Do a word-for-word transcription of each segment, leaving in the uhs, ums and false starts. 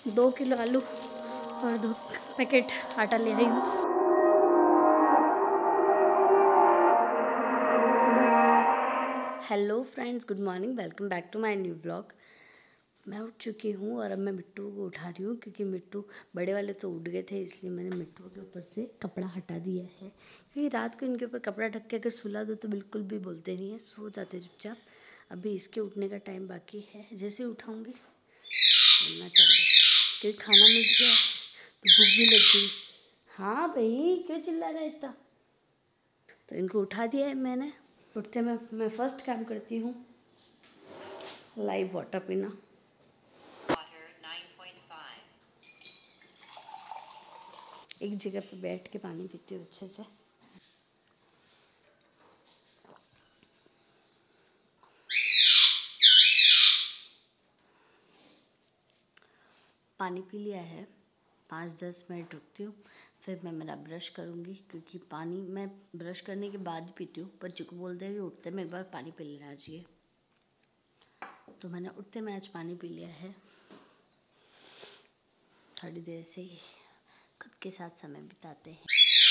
दो किलो आलू और दो पैकेट आटा ले रही हूँ। Hello friends, good morning, welcome back to my new blog. मैं उठ चुकी हूँ और अब मैं मिट्टू को उठा रही हूँ, क्योंकि मिट्टू बड़े वाले तो उठ गए थे, इसलिए मैंने मिट्टू के ऊपर से कपड़ा हटा दिया है। क्योंकि रात को इनके ऊपर कपड़ा ढक के अगर सुला दो तो बिल्कुल भी बोलते नहीं है, सो जाते चुपचाप। अभी इसके उठने का टाइम बाकी है, जैसे उठाऊँगी बोलना चालू, क्योंकि खाना मिल गया तो भूख भी लग गई। हाँ भाई, क्यों चिल्ला रहा है इतना? तो इनको उठा दिया है मैंने। उठते मैं मैं फर्स्ट काम करती हूँ लाइव वाटर पीना। एक जगह पे बैठ के पानी पीती हूँ अच्छे से। पानी पी लिया है, पाँच दस मिनट रुकती हूँ, फिर मैं मेरा ब्रश करूँगी, क्योंकि पानी मैं ब्रश करने के बाद ही पीती हूँ। पर चिकू बोलते हैं कि उठते में एक बार पानी पी लेना चाहिए, तो मैंने उठते में आज पानी पी लिया है। थोड़ी देर से ही खुद के साथ समय बिताते हैं।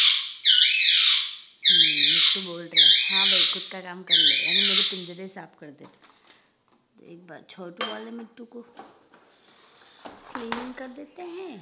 मिट्टू बोल रहे हैं हाँ भाई खुद का काम कर ले, यानी मेरे पिंजरे साफ कर दे। एक बार छोटू वाले मिट्टू को क्लीनिंग कर देते हैं।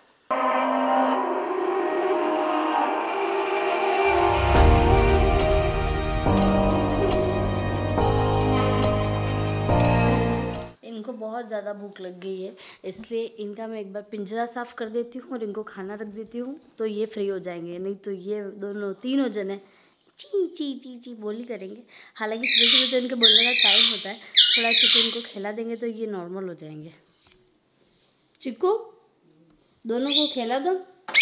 इनको बहुत ज़्यादा भूख लग गई है, इसलिए इनका मैं एक बार पिंजरा साफ़ कर देती हूँ और इनको खाना रख देती हूँ, तो ये फ्री हो जाएंगे। नहीं तो ये दोनों तीनों जने ची ची ची ची बोली करेंगे। हालांकि सुबह सुबह तो इनके बोलने का टाइम होता है, थोड़ा चिकू इनको खिला देंगे तो ये नॉर्मल हो जाएंगे। चिकू, दोनों को खिला दो।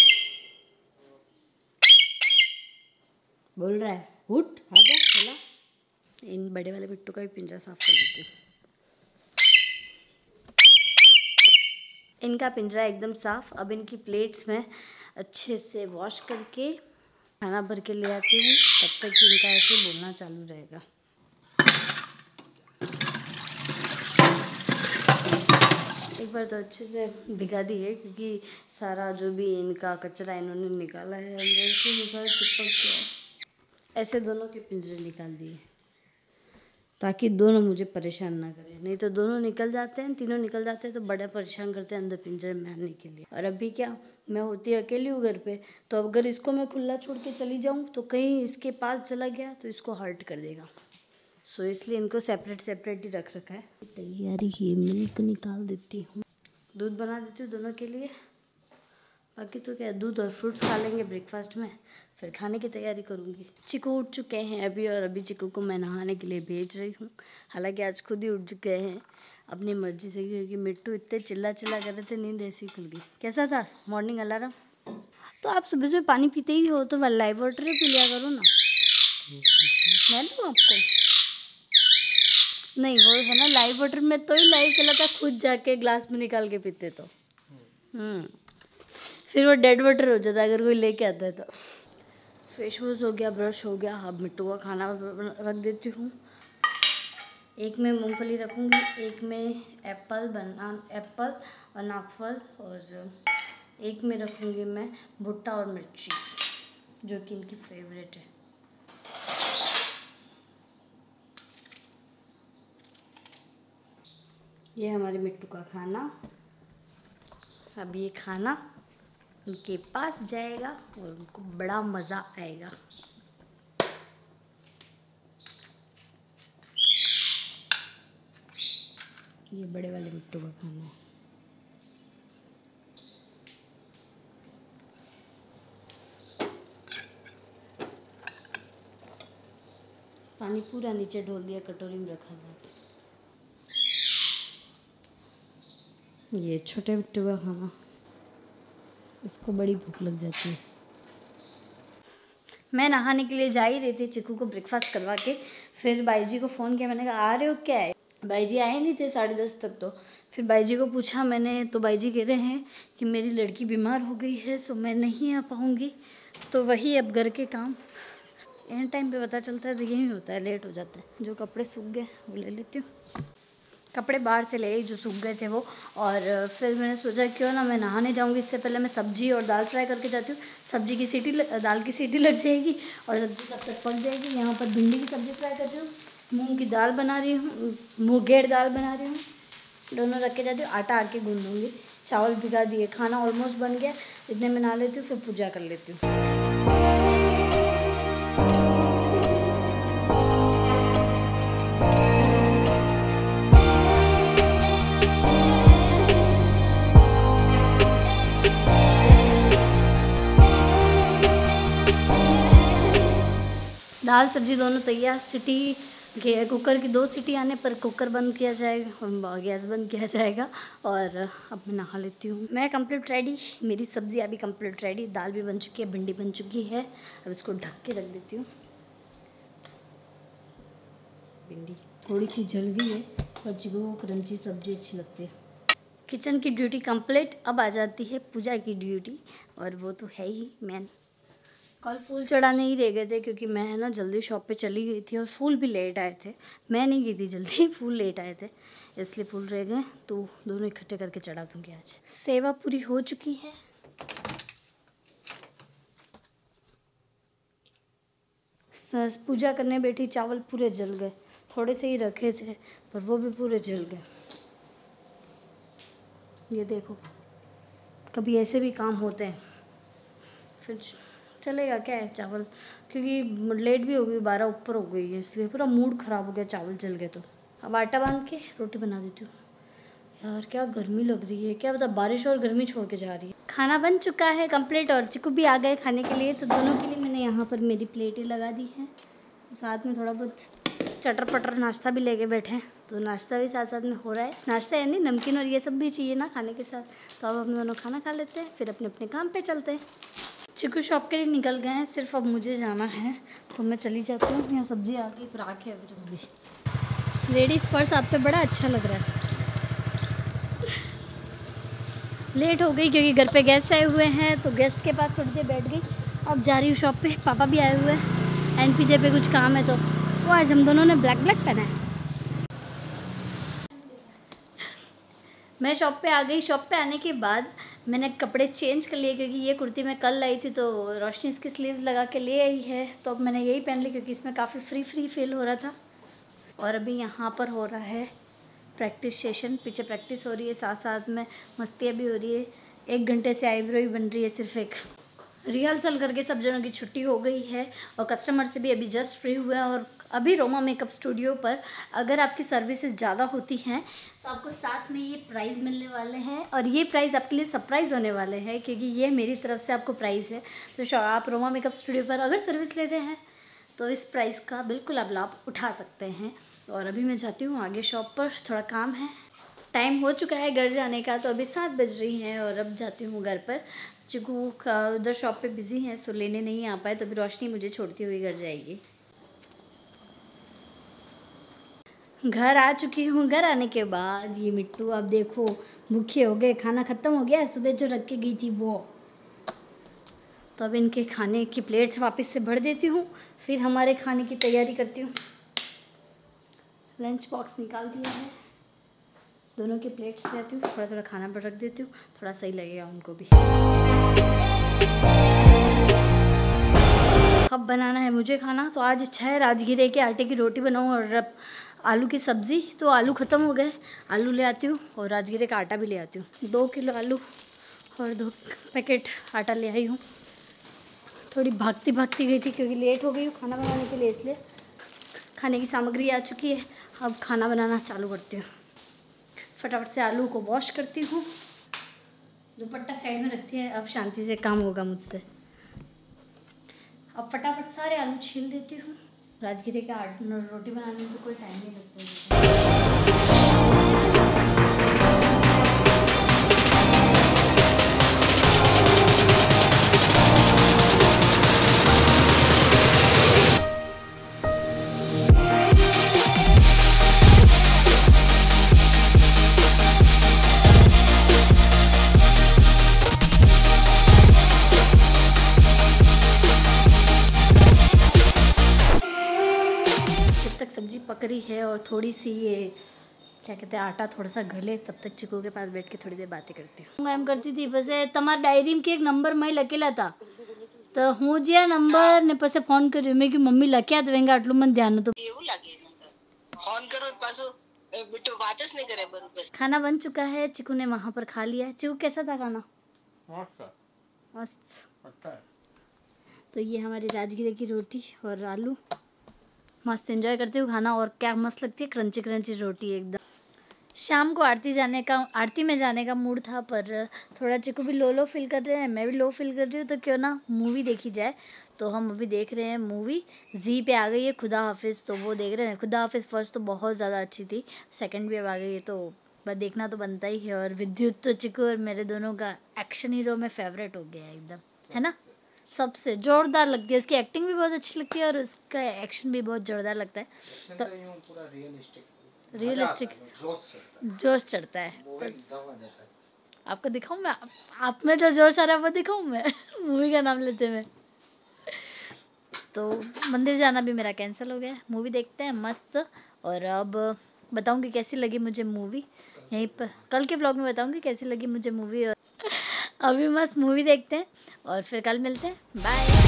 बोल रहा है उठ आजा खिला। इन बड़े वाले बिट्टू का भी पिंजरा साफ कर देती हूँ। इनका पिंजरा एकदम साफ़। अब इनकी प्लेट्स में अच्छे से वॉश करके खाना भर के ले आती हूँ, तब तक इनका ऐसे बोलना चालू रहेगा। एक बार तो अच्छे से भिगा दी है, क्योंकि सारा जो भी इनका कचरा इन्होंने निकाला है अंदर से वो सारा चिपक गया। ऐसे दोनों के पिंजरे निकाल दिए ताकि दोनों मुझे परेशान ना करें, नहीं तो दोनों निकल जाते हैं, तीनों निकल जाते हैं तो बड़ा परेशान करते हैं अंदर पिंजरे में आने के लिए। और अभी क्या, मैं होती अकेली हूँ घर पे, तो अगर इसको मैं खुला छोड़ के चली जाऊँ तो कहीं इसके पास चला गया तो इसको हर्ट कर देगा। सो इसलिए इनको सेपरेट सेपरेट ही रख रखा है। तैयारी ही मिल्क निकाल देती हूँ, दूध बना देती हूँ दोनों के लिए। बाकी तो क्या, दूध और फ्रूट्स खा लेंगे ब्रेकफास्ट में, फिर खाने की तैयारी करूँगी। चिकू उठ चुके हैं अभी, और अभी चिकू को मैं नहाने के लिए भेज रही हूँ। हालांकि आज खुद ही उठ चुके हैं अपनी मर्जी से, क्योंकि मिट्टू इतने चिल्ला चिल्ला कर रहे थे, नींद ऐसी खुल गई। कैसा था मॉर्निंग अलार्म? तो आप सुबह सुबह पानी पीते ही हो तो लाइव वाटर ही पी लिया करो ना। मैं दूँ आपको? नहीं, वो है ना लाइव वाटर में तो ही लाइव चला था, खुद जाके ग्लास में निकाल के पीते तो हम्म फिर वो डेड वाटर हो जाता अगर कोई लेके आता है तो। फेस वॉश हो गया, ब्रश हो गया, अब मिट्टू का खाना रख देती हूँ। एक में मूंगफली रखूँगी, एक में एप्पल बनान एप्पल और नागफल, और एक में रखूँगी मैं भुट्टा और मिर्ची, जो कि इनकी फेवरेट है। ये हमारे मिट्टू का खाना। अब ये खाना उनके पास जाएगा और उनको बड़ा मज़ा आएगा। ये बड़े वाले मिट्टू का खाना है। पानी पूरा नीचे ढोल दिया, कटोरी में रखा था। ये छोटे मिट्टू का खाना, इसको बड़ी भूख लग जाती है। मैं नहाने के लिए जा ही रही थी चिकू को ब्रेकफास्ट करवा के, फिर बाई जी को फ़ोन किया। मैंने कहा आ रहे हो क्या है? बाई जी आए नहीं थे साढ़े दस तक। तो फिर बाई जी को पूछा मैंने, तो बाई जी कह रहे हैं कि मेरी लड़की बीमार हो गई है, सो मैं नहीं आ पाऊँगी। तो वही अब घर के काम एंड टाइम पे पता चलता है तो यही होता है, लेट हो जाता है। जो कपड़े सूख गए वो ले लेती हूँ। कपड़े बाहर से ले जो सूख गए थे वो, और फिर मैंने सोचा क्यों ना मैं नहाने जाऊंगी, इससे पहले मैं सब्ज़ी और दाल फ्राई करके जाती हूँ। सब्ज़ी की सीटी दाल की सीटी लग जाएगी और सब्ज़ी तब तक पक जाएगी। यहाँ पर भिंडी की सब्ज़ी फ्राई करती हूँ, मूंग की दाल बना रही हूँ, मुंगेर दाल बना रही हूँ, दोनों रख के जाती हूँ। आटा आके गूंद दूँगी, चावल भिगा दिए, खाना ऑलमोस्ट बन गया। इतने में नहा लेती हूँ, फिर पूजा कर लेती हूँ। दाल सब्जी दोनों तैयार। सीटी कुकर की दो सीटी आने पर कुकर बंद किया जाएगा, गैस बंद किया जाएगा। और अब मैं नहा लेती हूँ। मैं कंप्लीट रेडी, मेरी सब्ज़ी अभी कंप्लीट रेडी, दाल भी बन चुकी है, भिंडी बन चुकी है। अब इसको ढक के रख देती हूँ। भिंडी थोड़ी सी जल गई है पर चिकू क्रंची सब्ज़ी अच्छी लगती है। किचन की ड्यूटी कंप्लीट। अब आ जाती है पूजा की ड्यूटी, और वो तो है ही मैन। कल फूल चढ़ाने ही रह गए थे क्योंकि मैं है ना जल्दी शॉप पे चली गई थी और फूल भी लेट आए थे। मैं नहीं गई थी जल्दी, फूल लेट आए थे इसलिए फूल रह गए, तो दोनों इकट्ठे करके चढ़ा दूँगी आज। सेवा पूरी हो चुकी है। पूजा करने बैठी, चावल पूरे जल गए, थोड़े से ही रखे थे पर वो भी पूरे जल गए। ये देखो, कभी ऐसे भी काम होते हैं। फिर चलेगा क्या है चावल, क्योंकि लेट भी हो गई, बारह ऊपर हो गई है, इसलिए पूरा मूड ख़राब हो गया, चावल जल गए। तो अब आटा बांध के रोटी बना देती हूँ। यार क्या गर्मी लग रही है, क्या बता, बारिश और गर्मी छोड़ के जा रही है। खाना बन चुका है कंप्लीट और चिकू भी आ गए खाने के लिए, तो दोनों के लिए मैंने यहाँ पर मेरी प्लेटें लगा दी हैं। तो साथ में थोड़ा बहुत चटर पटर नाश्ता भी लेके बैठे हैं, तो नाश्ता भी साथ साथ में हो रहा है। नाश्ता है नहीं, नमकीन और ये सब भी चाहिए ना खाने के साथ। तो अब हम दोनों खाना खा लेते हैं, फिर अपने अपने काम पे चलते हैं। चिकू शॉप के लिए निकल गए हैं, सिर्फ अब मुझे जाना है, तो मैं चली जाती हूँ। यहाँ सब्जी आ गई, फिर आके अभी लेडीज़ पर्स आप पे बड़ा अच्छा लग रहा है। लेट हो गई क्योंकि घर पे गेस्ट आए हुए हैं, तो गेस्ट के पास थोड़ी देर बैठ गई। अब जा रही हूँ शॉप पे, पापा भी आए हुए हैं, एन पी जे पे कुछ काम है, तो वो आज हम दोनों ने ब्लैक ब्लैक पहना है। मैं शॉप पे आ गई। शॉप पे आने के बाद मैंने कपड़े चेंज कर लिए, क्योंकि ये कुर्ती मैं कल लाई थी, तो रोशनी इसकी स्लीव्स लगा के ले आई है, तो अब मैंने यही पहन ली क्योंकि इसमें काफ़ी फ्री फ्री फील हो रहा था। और अभी यहाँ पर हो रहा है प्रैक्टिस सेशन, पीछे प्रैक्टिस हो रही है, साथ साथ में मस्तियाँ भी हो रही है। एक घंटे से आईब्रो ही बन रही है, सिर्फ एक रिहर्सल करके सब जनों की छुट्टी हो गई है, और कस्टमर से भी अभी जस्ट फ्री हुआ है। और अभी रोमा मेकअप स्टूडियो पर अगर आपकी सर्विसेज ज़्यादा होती हैं तो आपको साथ में ये प्राइज़ मिलने वाले हैं, और ये प्राइज़ आपके लिए सरप्राइज़ होने वाले हैं, क्योंकि ये मेरी तरफ से आपको प्राइज़ है। तो आप रोमा मेकअप स्टूडियो पर अगर सर्विस ले रहे हैं तो इस प्राइज़ का बिल्कुल आप लाभ उठा सकते हैं। और अभी मैं जाती हूँ आगे शॉप पर, थोड़ा काम है, टाइम हो चुका है घर जाने का, तो अभी सात बज रही हैं और अब जाती हूँ घर पर। चिकू का उधर शॉप पे बिज़ी है, सो लेने नहीं आ पाए, तो अभी रोशनी मुझे छोड़ती हुई घर जाएगी। घर आ चुकी हूँ। घर आने के बाद ये मिट्टू आप देखो भूखे हो गए, खाना ख़त्म हो गया सुबह जो रख के गई थी वो, तो अब इनके खाने की प्लेट्स वापस से भर देती हूँ, फिर हमारे खाने की तैयारी करती हूँ। लंच बॉक्स निकाल दिया है, दोनों के प्लेट्स लेती हूँ, थोड़ा थोड़ा खाना पर रख देती हूँ, थोड़ा सही लगेगा उनको भी। अब बनाना है मुझे खाना, तो आज इच्छा है राजगीरे के आटे की रोटी बनाऊँ और आलू की सब्ज़ी। तो आलू ख़त्म हो गए, आलू ले आती हूँ और राजगीरे का आटा भी ले आती हूँ। दो किलो आलू और दो पैकेट आटा ले आई हूँ। थोड़ी भागती भागती गई थी क्योंकि लेट हो गई हूँ खाना बनाने के लिए, इसलिए। खाने की सामग्री आ चुकी है, अब खाना बनाना चालू करती हूँ। फटाफट से आलू को वॉश करती हूँ, दुपट्टा साइड में रखती है, अब शांति से काम होगा मुझसे। अब फटाफट सारे आलू छील देती हूँ। राजगीरे का आटा रोटी बनाने में तो कोई टाइम नहीं लगता। सब्जी पक रही है और थोड़ी सी ये क्या कहते हैं आटा थोड़ा सा गले, तब तक चिकू के पास बैठ के थोड़ी देर बातें करती हूँ। एम करती थी પછી તમારા ડાયરી માં એક નંબર મેં લખેલા હતા તો હું જે નંબર ને પછી ફોન કર્યો મેં કે મમ્મી લખ્યા તો વેંગા આટલું મને ધ્યાન નતું એવું લાગે ફોન કરો પાછો બેટો વાત જ નહીં કરે બરોબર। खाना बन चुका है, चिकू ने वहाँ पर खा लिया है। चिकू कैसा था खाना? मस्त। तो ये हमारी राजगिरे की रोटी और आलू, मस्त एंजॉय करती हूँ खाना। और क्या मस्त लगती है क्रंची क्रंची रोटी एकदम। शाम को आरती जाने का आरती में जाने का मूड था, पर थोड़ा चिकू भी लो लो फील कर रहे हैं, मैं भी लो फील कर रही हूँ, तो क्यों ना मूवी देखी जाए। तो हम अभी देख रहे हैं मूवी, जी पे आ गई है खुदा हाफिज़, तो वो देख रहे हैं। खुदा हाफिज़ फर्स्ट तो बहुत ज़्यादा अच्छी थी, सेकंड भी अब आ गई है, तो बस देखना तो बनता ही है। और विद्युत तो चिकू और मेरे दोनों का एक्शन हीरो में फेवरेट हो गया है एकदम, है ना। सबसे जोरदार लगती है, उसकी एक्टिंग भी बहुत अच्छी लगती है और उसका एक्शन भी बहुत जोरदार लगता है। तो रियलिस्टिक जोश चढ़ता है बस। आपको दिखाऊं मैं, आप में जो जोश आ रहा है वो दिखाऊं मैं मूवी का नाम लेते में। तो मंदिर जाना भी मेरा कैंसिल हो गया है, मूवी देखते हैं मस्त। और अब बताऊंगी कैसी लगी मुझे मूवी, यहीं पर कल के व्लॉग में बताऊंगी कैसी लगी मुझे मूवी। और अभी मस्त मूवी देखते हैं और फिर कल मिलते हैं, बाय।